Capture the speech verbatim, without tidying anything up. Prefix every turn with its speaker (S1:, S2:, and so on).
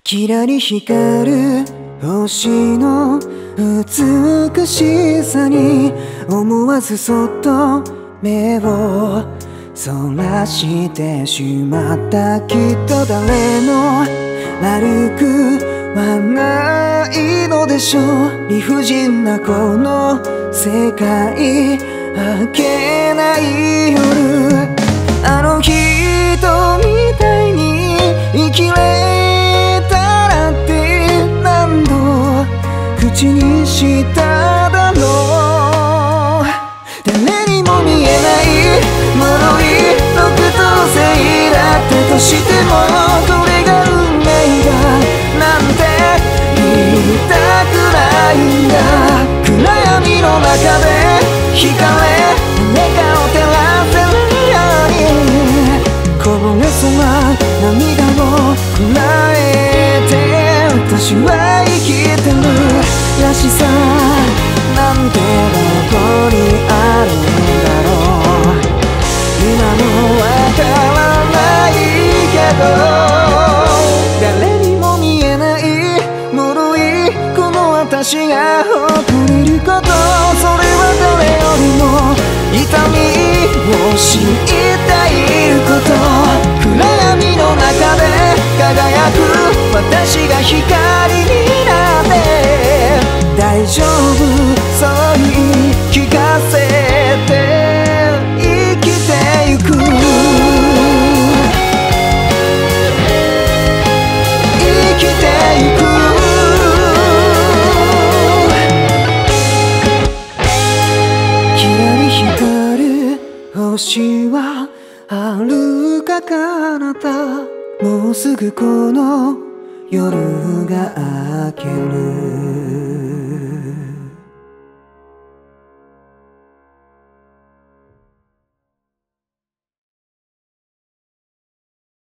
S1: キラリ光る星の美しさに思わずそっと目をそらしてしまった。きっと誰も悪くはないのでしょう。理不尽なこの世界明けない夜、あの人みたいに生きれたらって何度口にしただろう。誰にも見えない脆い特等生だったとしても、これが運命だなんて言いたくないんだ。暗闇の中で光れ誰かを照らせるように、こぼれそうな涙をこらえて私は生きてるらしさなんてどこにあるんだろう。今もわからないけど、誰にも見えない脆いこの私が誇れること、それは誰よりも痛みを知りたいこと。暗闇の中で輝く私が光になって大丈夫そうに聞かせて生きてゆく、生きてゆく。キラリ光る星は遥か彼方、もうすぐこの夜が